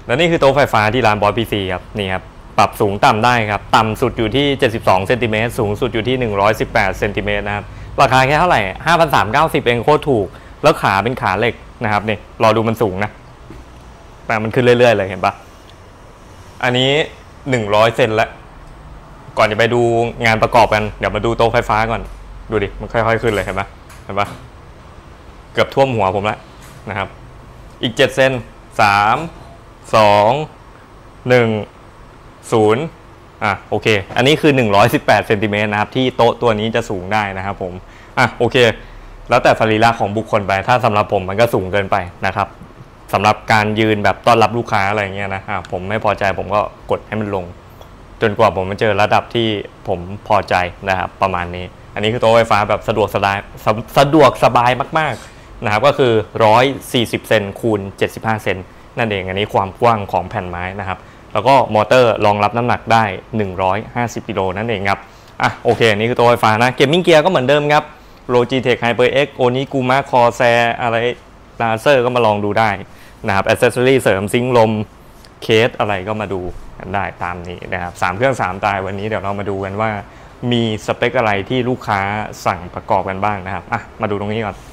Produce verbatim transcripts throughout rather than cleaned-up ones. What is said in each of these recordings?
แล้วนี่คือโต๊ะไฟฟ้าที่ร้านบอสพีซีครับนี่ครับปรับสูงต่ำได้ครับต่ำสุดอยู่ที่เจ็ดสิบสองเซนติเมตรสูงสุดอยู่ที่หนึ่งร้อยสิบแปดเซนติเมตรนะครับราคาแค่เท่าไหร่ ห้าพันสามร้อยเก้าสิบ เองโคตรถูกแล้วขาเป็นขาเหล็กนะครับนี่รอดูมันสูงนะแต่มันขึ้นเรื่อยๆเลยเห็นปะอันนี้หนึ่งร้อยเซนแล้วก่อนจะไปดูงานประกอบกันเดี๋ยวมาดูโต๊ะไฟฟ้าก่อนดูดิมันค่อยๆขึ้นเลยเห็นปะเห็นปะเกือบท่วมหัวผมแล้วนะครับอีกเจ็ดเซนสามสองหนึ่งศูนย์อ่ะโอเคอันนี้คือหนึ่งร้อยสิบแปดเซนติเมตรนะครับที่โต๊ะตัวนี้จะสูงได้นะครับผมอ่ะโอเคแล้วแต่สรีระของบุคคลไปถ้าสำหรับผมมันก็สูงเกินไปนะครับสำหรับการยืนแบบต้อนรับลูกค้าอะไรเงี้ยนะอ่ะผมไม่พอใจผมก็กดให้มันลงจนกว่าผมมาเจอระดับที่ผมพอใจนะครับประมาณนี้อันนี้คือโต๊ะไฟฟ้าแบบสะดวกสบายสะดวกสบายมากๆนะครับก็คือหนึ่งร้อยสี่สิบเซนคูณเจ็ดสิบห้าเซนนั่นเองอันนี้ความกว้างของแผ่นไม้นะครับแล้วก็มอเตอร์รองรับน้ำหนักได้หนึ่งร้อยห้าสิบกิโลนั่นเองครับอ่ะโอเคนี่คือตัวไฟฟ้านะเกมมิ่งเกียร์ก็เหมือนเดิมครับ Logitech HyperX Oniguma Corsair อะไร Laser ก็มาลองดูได้นะครับ Accessory เสริมซิงค์ลมเคสอะไรก็มาดูกันได้ตามนี้นะครับสามเครื่องสามตายวันนี้เดี๋ยวเรามาดูกันว่ามีสเปคอะไรที่ลูกค้าสั่งประกอบกันบ้างนะครับอ่ะมาดูตรงนี้ก่อน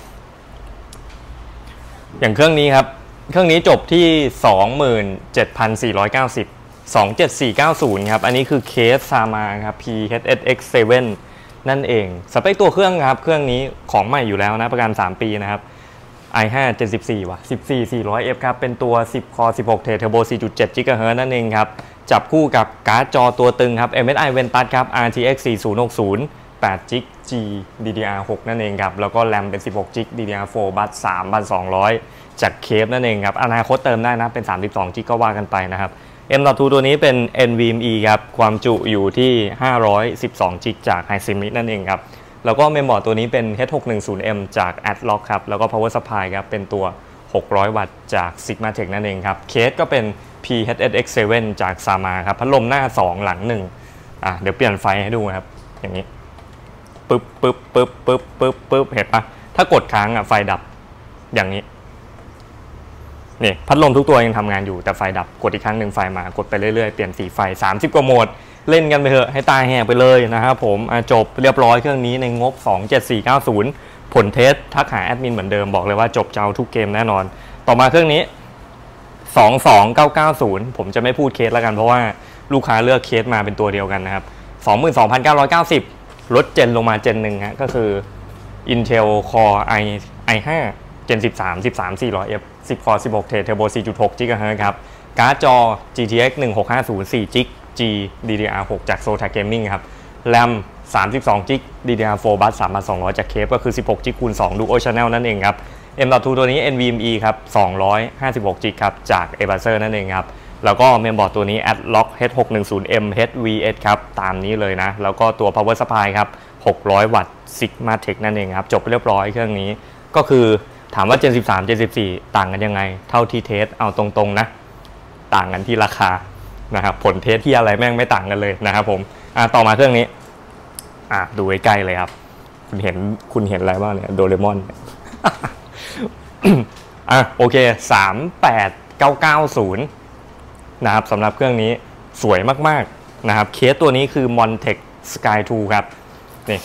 อย่างเครื่องนี้ครับเครื่องนี้จบที่ สองหมื่นเจ็ดพันสี่ร้อยเก้าสิบ สองเจ็ดสี่เก้าศูนย์ครับอันนี้คือเคสซามาครับ พี เอช เอส เอ็กซ์ เซเว่น นั่นเองสเปคตัวเครื่องครับเครื่องนี้ของใหม่อยู่แล้วนะประกันสามปีนะครับ ไอ ไฟว์ เจ็ดสิบสี่ว่ะสิบสี่ สี่ร้อย เอฟ ครับเป็นตัวสิบคอร์สิบหกเทรดเทอร์โบ สี่จุดเจ็ด จิกะเฮิรตซ์นั่นเองครับจับคู่กับการ์ดจอตัวตึงครับ เอ็ม เอส ไอ Ventus ครับ อาร์ ที เอ็กซ์ สี่ศูนย์หกศูนย์ แปด จิก G ดี ดี อาร์ หก นั่นเองครับแล้วก็แรมเป็นสิบหก จิก ดี ดี อาร์ โฟร์ บัส สามพันสองร้อยจากเคปนั่นเองครับอนาคตเติมได้นะเป็นสามสิบสอง จิกก็ว่ากันไปนะครับ เอ็ม ดอท ทู ตัวนี้เป็น เอ็น วี เอ็ม อี ครับความจุอยู่ที่ห้าร้อยสิบสอง จิกจาก HiSmith นั่นเองครับแล้วก็เมมบอร์ดตัวนี้เป็น เอช หกหนึ่งศูนย์ เอ็ม จาก Adlock ครับแล้วก็ Power Supply ครับเป็นตัวหกร้อยวัตต์จาก Sigmatech นั่นเองครับเคสก็เป็น พี เอช เอส เอ็กซ์ เซเว่น จาก Sama ครับพัดลมหน้าสองหลังหนึ่งอ่ะเดี๋ยวเปลี่ยนไฟให้ดูครับอย่างนี้ปึ๊บปึ๊บปึ๊บปึ๊บปึ๊บปึ๊บเห็นปะถ้ากดค้างอ่ะไฟดับอย่างนี้นี่พัดลมทุกตัวยังทำงานอยู่แต่ไฟดับกดอีกครั้งหนึ่งไฟมากดไปเรื่อยๆเปลี่ยนสีไฟสามสิบกว่าโหมดเล่นกันไปเถอะให้ตาแหกไปเลยนะครับผมจบเรียบร้อยเครื่องนี้ในงบสองเจ็ดสี่เก้าศูนย์ผลเทสทักหาแอดมินเหมือนเดิมบอกเลยว่าจบเจ้าทุกเกมแน่นอนต่อมาเครื่องนี้สองสองเก้าเก้าศูนย์ผมจะไม่พูดเคสแล้วกันเพราะว่าลูกค้าเลือกเคสมาเป็นตัวเดียวกันนะครับ สองหมื่นสองพันเก้าร้อยเก้าสิบ ลดเจนลงมาเจนหนึ่งฮะก็คือ Intel Core i ไอ ไฟว์ เจนสิบสาม สิบสาม สี่ร้อย เอฟ สิบ Core สิบหก เทรดเทอร์โบ สี่จุดหก จิกะเฮิรตซ์ครับการ์ดจอ จี ที เอ็กซ์ หนึ่งหกห้าศูนย์ สี่ จิก G ดี ดี อาร์ หก จาก Zotac Gaming ครับแรมสามสิบสอง จิก ดี ดี อาร์ โฟร์ บัส สามพันสองร้อย จากเคปก็คือสิบหก จิกคูณสอง Dual Channel นั่นเองครับ เอ็ม ดอท ทู ตัวนี้ เอ็น วี เอ็ม อี ครับสองร้อยห้าสิบหก จิกครับจาก Acer นั่นเองครับแล้วก็เมมบอร์ดตัวนี้ Adlock เอช หกหนึ่งศูนย์ เอ็ม เอช วี เอส ครับตามนี้เลยนะแล้วก็ตัว Power Supply ครับหกร้อยวัตต์ Sigmatech นั่นเองครับจบเรียบร้อยเครื่องนี้ก็คือถามว่า Gen สิบสาม Gen สิบสี่ต่างกันยังไงเท่าที่เทสเอาตรงๆนะต่างกันที่ราคานะครับผลเทสที่อะไรแม่งไม่ต่างกันเลยนะครับผมอ่ะต่อมาเครื่องนี้อ่ะดูใกล้ๆเลยครับคุณเห็นคุณเห็นอะไรบ้างเนี่ยโดเรมอน อ่ะโอเคสามแปดเก้าเก้าศูนย์นะครับสำหรับเครื่องนี้สวยมากๆนะครับเคสตัวนี้คือ Montech Sky ทูครับนี่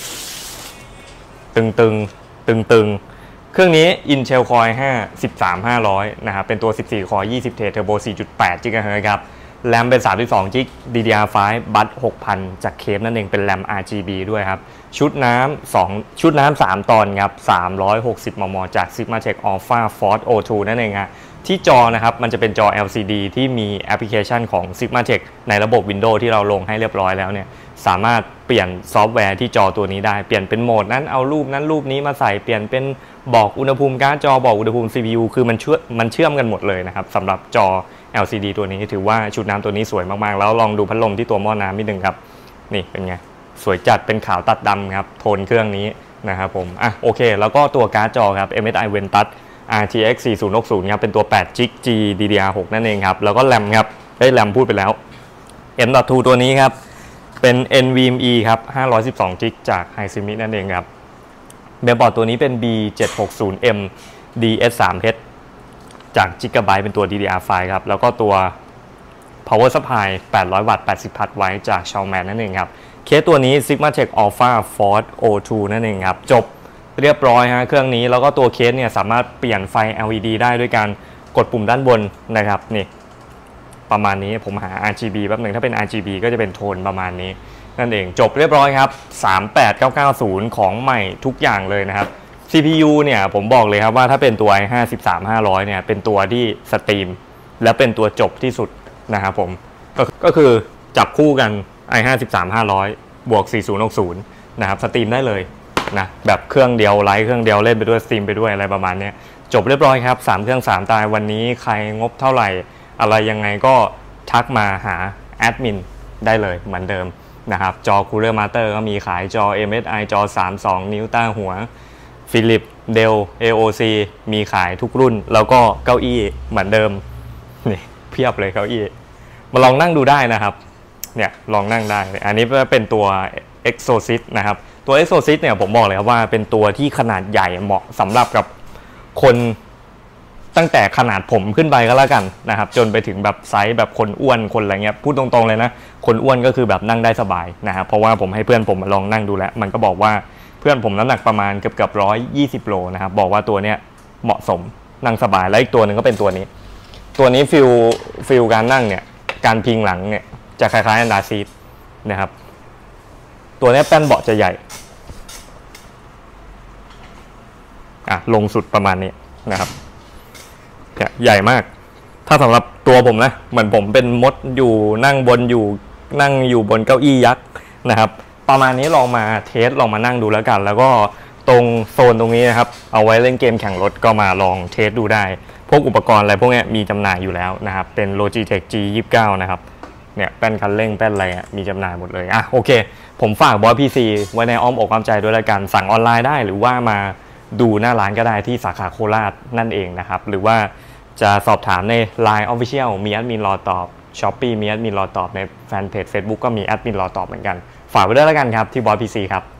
ตึงตึงตึงตึงเครื่องนี้ Intel Core ไอ ไฟว์ สิบสาม ห้าร้อยนะครับเป็นตัวสิบสี่ Core ยี่สิบ เทรดเทอร์โบ สี่จุดแปด จิกะเฮิรตซ์ครับแรมเป็นสามสิบสอง จิก ดี ดี อาร์ ไฟว์ บัส หกพัน จากเคปนั่นเองเป็นแรม อาร์ จี บี ด้วยครับชุดน้ำสองชุดน้ำสามตอนครับสามร้อยหกสิบ มม จาก Sigmatech Alpha Force โอ ทู นั่นเองฮะที่จอนะครับมันจะเป็นจอ แอล ซี ดี ที่มีแอปพลิเคชันของ Sigmatech ในระบบ Windows ที่เราลงให้เรียบร้อยแล้วเนี่ยสามารถเปลี่ยนซอฟต์แวร์ที่จอตัวนี้ได้เปลี่ยนเป็นโหมดนั้นเอารูปนั้นรูปนี้มาใส่เปลี่ยนเป็นบอกอุณหภูมิการ์ดจอบอกอุณหภูมิ ซี พี ยู คือมันเชื่อมมันเชื่อมกันหมดเลยนะครับสำหรับจอ แอล ซี ดี ตัวนี้ถือว่าชุดน้ำตัวนี้สวยมากๆแล้วลองดูพัดลมที่ตัวหม้อน้ำนิดนึงครับนี่เป็นไงสวยจัดเป็นขาวตัดดำครับโทนเครื่องนี้นะครับผมอ่ะโอเคแล้วก็ตัวการ์ดจอครับ เอ็ม เอส ไอ Ventus อาร์ ที เอ็กซ์ สี่ศูนย์หกศูนย์ครับเป็นตัวแปด จิก G ดี ดี อาร์ หก นั่นเองครับแล้วก็แรมครับได้แรมพูดไปแล้ว เอ็ม ดอท ทู ตัวนี้ครับเป็น เอ็น วี เอ็ม อี ครับห้าร้อยสิบสอง จิกจาก HiSmith นั่นเองครับเมมบอร์ดตัวนี้เป็น บี เจ็ดหกศูนย์ เอ็ม ดี เอส สาม เอชจาก Gigabyte เป็นตัว ดี ดี อาร์ ไฟว์ ครับแล้วก็ตัว power supply แปดร้อย วัตต์ แปดสิบ พัทไว้จาก Xiaomi นั่นเองครับเคสตัวนี้ Sigmatech Alpha Force โอ ทู นั่นเองครับจบเรียบร้อยฮะเครื่องนี้แล้วก็ตัวเคสเนี่ยสามารถเปลี่ยนไฟ แอล อี ดี ได้ด้วยการกดปุ่มด้านบนนะครับนี่ประมาณนี้ผมหา อาร์ จี บี แป๊บหนึ่งถ้าเป็น อาร์ จี บี ก็จะเป็นโทนประมาณนี้นั่นเองจบเรียบร้อยครับสามแปดเก้าเก้าศูนย์ของใหม่ทุกอย่างเลยนะครับ ซี พี ยู เนี่ยผมบอกเลยครับว่าถ้าเป็นตัว ไอ ห้าสิบสาม ห้าร้อย เนี่ยเป็นตัวที่สตรีมและเป็นตัวจบที่สุดนะครับผมก็ก็คือจับคู่กัน ไอ ห้าสิบสาม ห้าร้อย บวก สี่ศูนย์หกศูนย์ นะครับสตรีมได้เลยนะแบบเครื่องเดียวไลฟ์เครื่องเดียวเล่นไปด้วยสตรีมไปด้วยอะไรประมาณนี้จบเรียบร้อยครับสามเครื่องสามตายวันนี้ใครงบเท่าไหร่อะไรยังไงก็ทักมาหาแอดมินได้เลยเหมือนเดิมนะครับจอ Cooler Master ก็มีขายจอ เอ็ม เอส ไอ จอสามสิบสองนิ้วต้าหัวฟิลิปเดล เอ โอ ซี มีขายทุกรุ่นแล้วก็เก้าอี้เหมือนเดิมนี่เพียบเลยเก้าอี้มาลองนั่งดูได้นะครับเนี่ยลองนั่งได้อันนี้เป็นตัว Exorcist นะครับตัว Exorcist เนี่ยผมบอกเลยครับว่าเป็นตัวที่ขนาดใหญ่เหมาะสำหรับกับคนตั้งแต่ขนาดผมขึ้นไปก็แล้วกันนะครับจนไปถึงแบบไซส์แบบคนอ้วนคนอะไรเงี้ยพูดตรงๆเลยนะคนอ้วนก็คือแบบนั่งได้สบายนะครับเพราะว่าผมให้เพื่อนผมมาลองนั่งดูแล้วมันก็บอกว่าเพื่อนผมน้ำหนักประมาณเกือบเกือบร้อยยี่สิบโลนะครับบอกว่าตัวเนี้ยเหมาะสมนั่งสบายแล้วอีกตัวหนึ่งก็เป็นตัวนี้ตัวนี้ฟิลฟิลการนั่งเนี่ยการพิงหลังเนี่ยจะคล้ายๆอันดาซีทนะครับตัวนี้แป้นเบาะจะใหญ่อ่ะลงสุดประมาณนี้นะครับใหญ่มากถ้าสำหรับตัวผมนะเหมือนผมเป็นมดอยู่นั่งบนอยู่นั่งอยู่บนเก้าอี้ยักษ์นะครับประมาณนี้ลองมาเทสลองมานั่งดูแล้วกันแล้วก็ตรงโซนตรงนี้นะครับเอาไว้เล่นเกมแข่งรถก็มาลองเทสดูได้พวกอุปกรณ์อะไรพวกนี้มีจำหน่ายอยู่แล้วนะครับเป็น Logitech จี ยี่สิบเก้า นะครับเนี่ยแป้นคันเร่งแป้นอะไรมีจำหน่ายหมดเลยอ่ะโอเคผมฝากบอย พี ซี ไว้ในอ้อมอกอ้อมใจด้วยแล้วกันสั่งออนไลน์ได้หรือว่ามาดูหน้าร้านก็ได้ที่สาขาโคราชนั่นเองนะครับหรือว่าจะสอบถามใน ไลน์ Official มีแอดมินรอตอบ Shopee มีแอดมินรอตอบในแฟนเพจ Facebook ก็มีแอดมินรอตอบเหมือนกันฝากไว้ด้วยแล้วกันครับที่บอย พี ซี ครับ